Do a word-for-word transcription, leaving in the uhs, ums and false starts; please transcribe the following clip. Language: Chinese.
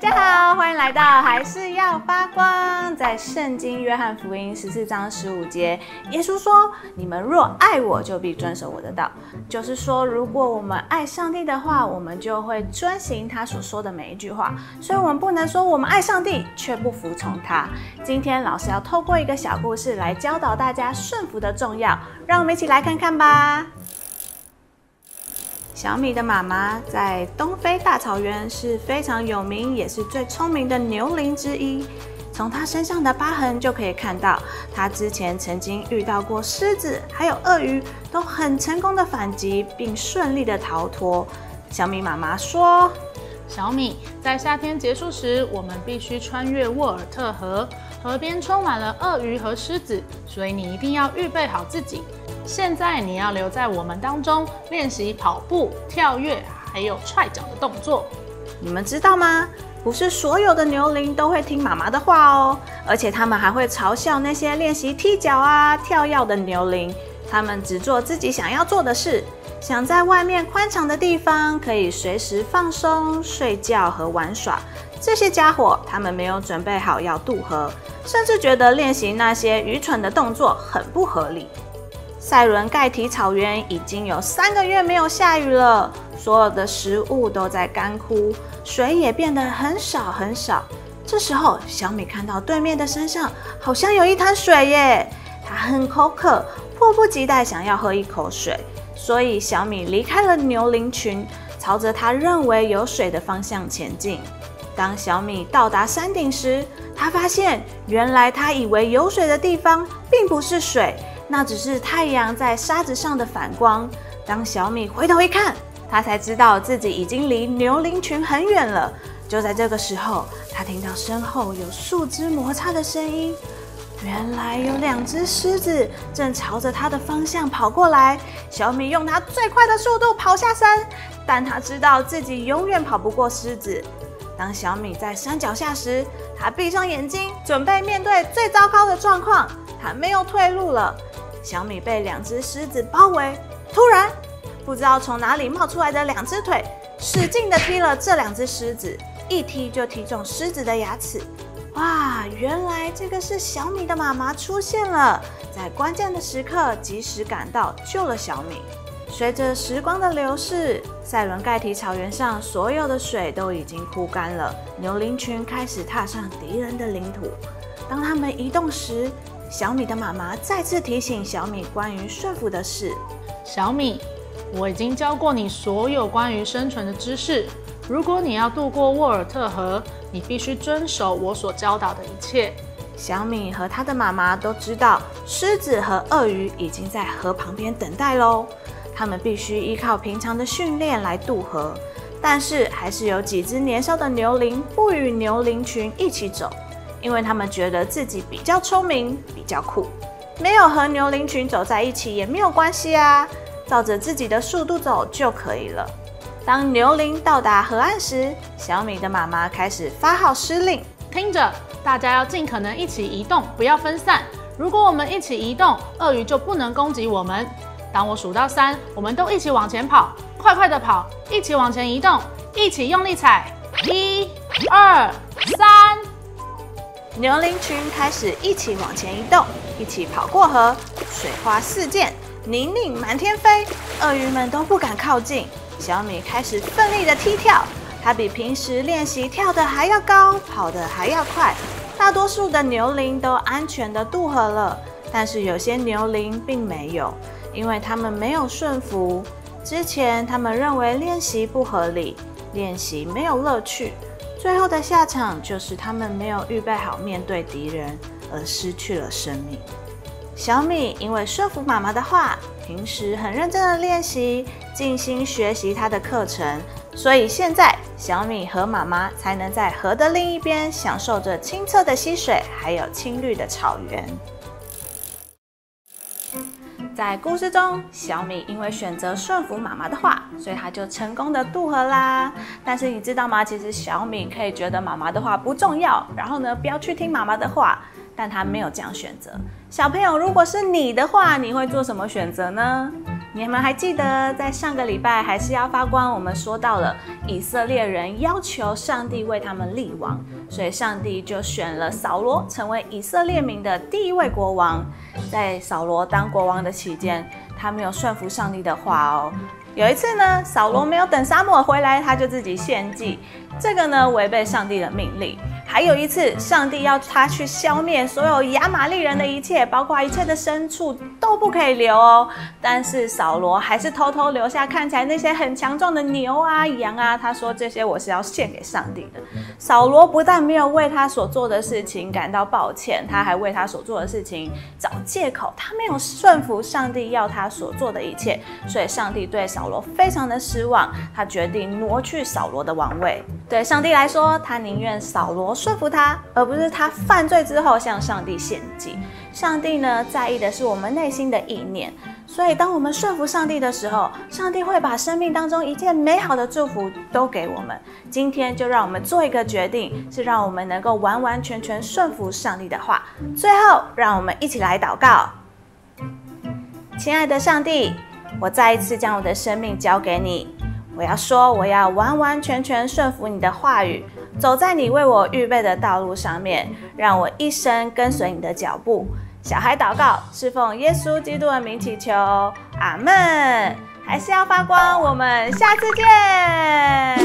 大家好，欢迎来到还是要发光。在圣经约翰福音十四章十五节，耶稣说：“你们若爱我，就必遵守我的道。”就是说，如果我们爱上帝的话，我们就会遵行他所说的每一句话。所以，我们不能说我们爱上帝却不服从他。今天老师要透过一个小故事来教导大家顺服的重要，让我们一起来看看吧。小米的妈妈在东非大草原是非常有名，也是最聪明的牛羚之一。从她身上的疤痕就可以看到，她之前曾经遇到过狮子，还有鳄鱼，都很成功的反击，并顺利的逃脱。小米妈妈说：“ 小米，在夏天结束时，我们必须穿越沃尔特河，河边充满了鳄鱼和狮子，所以你一定要预备好自己。现在你要留在我们当中，练习跑步、跳跃，还有踹脚的动作。 你们知道吗？不是所有的牛羚都会听妈妈的话哦，而且他们还会嘲笑那些练习踢脚啊、跳跃的牛羚。他们只做自己想要做的事，想在外面宽敞的地方可以随时放松、睡觉和玩耍。这些家伙，他们没有准备好要渡河，甚至觉得练习那些愚蠢的动作很不合理。塞伦盖提草原已经有三个月没有下雨了，所有的食物都在干枯，水也变得很少很少。这时候，小米看到对面的山上好像有一滩水耶，她很口渴，迫不及待想要喝一口水。所以，小米离开了牛羚群，朝着她认为有水的方向前进。当小米到达山顶时，她发现原来她以为有水的地方并不是水，那只是太阳在沙子上的反光。当小米回头一看，她才知道自己已经离牛羚群很远了。就在这个时候，她听到身后有树枝摩擦的声音，原来有两只狮子正朝着她的方向跑过来。小米用她最快的速度跑下山，但她知道自己永远跑不过狮子。当小米在山脚下时，她闭上眼睛，准备面对最糟糕的状况。她没有退路了。小米被两只狮子包围，突然，不知道从哪里冒出来的两只腿，使劲地踢了这两只狮子，一踢就踢中狮子的牙齿。哇，原来这个是小米的妈妈出现了，在关键的时刻及时赶到，救了小米。随着时光的流逝，塞伦盖提草原上所有的水都已经枯干了，牛羚群开始踏上敌人的领土。当他们移动时，小米的妈妈再次提醒小米关于顺服的事。 小米，我已经教过你所有关于生存的知识。如果你要渡过沃尔特河，你必须遵守我所教导的一切。 小米和她的妈妈都知道，狮子和鳄鱼已经在河旁边等待喽。他们必须依靠平常的训练来渡河，但是还是有几只年少的牛羚不与牛羚群一起走，因为他们觉得自己比较聪明，比较酷。没有和牛羚群走在一起也没有关系啊，照着自己的速度走就可以了。当牛羚到达河岸时，小米的妈妈开始发号施令： 听着，大家要尽可能一起移动，不要分散。如果我们一起移动，鳄鱼就不能攻击我们。当我数到三，我们都一起往前跑，快快的跑，一起往前移动，一起用力踩。一、二、三。 牛羚群开始一起往前移动，一起跑过河，水花四溅，泥泞满天飞，鳄鱼们都不敢靠近。小米开始奋力的踢跳，它比平时练习跳得还要高，跑得还要快。大多数的牛羚都安全的渡河了，但是有些牛羚并没有，因为他们没有顺服。之前他们认为练习不合理，练习没有乐趣，最后的下场就是他们没有预备好面对敌人，而失去了生命。小米因为顺服妈妈的话，平时很认真的练习，静心学习她的课程，所以现在小米和妈妈才能在河的另一边享受着清澈的溪水，还有青绿的草原。在故事中，小米因为选择顺服妈妈的话，所以她就成功的渡河啦。但是你知道吗？其实小米可以觉得妈妈的话不重要，然后呢，不要去听妈妈的话，但她没有这样选择。小朋友，如果是你的话，你会做什么选择呢？ 你们还记得在上个礼拜还是要发光，我们说到了以色列人要求上帝为他们立王，所以上帝就选了扫罗成为以色列民的第一位国王。在扫罗当国王的期间，他没有顺服上帝的话哦。有一次呢，扫罗没有等撒母耳回来，他就自己献祭，这个呢违背上帝的命令。还有一次，上帝要他去消灭所有亚玛力人的一切，包括一切的牲畜都不可以留哦。但是扫罗还是偷偷留下看起来那些很强壮的牛啊、羊啊，他说这些我是要献给上帝的。扫罗不但没有为他所做的事情感到抱歉，他还为他所做的事情找借口，他没有顺服上帝要他所做的一切，所以上帝对扫罗非常的失望，他决定挪去扫罗的王位。对上帝来说，他宁愿扫罗顺服他，而不是他犯罪之后向上帝献祭。上帝呢，在意的是我们内心的意念，所以当我们顺服上帝的时候，上帝会把生命当中一切美好的祝福都给我们。今天就让我们做一个决定，是让我们能够完完全全顺服上帝的话。最后，让我们一起来祷告。亲爱的上帝，我再一次将我的生命交给你，我要说，我要完完全全顺服你的话语，走在你为我预备的道路上面，让我一生跟随你的脚步。小孩祷告，是奉耶稣基督的名祈求，阿们。还是要发光，我们下次见。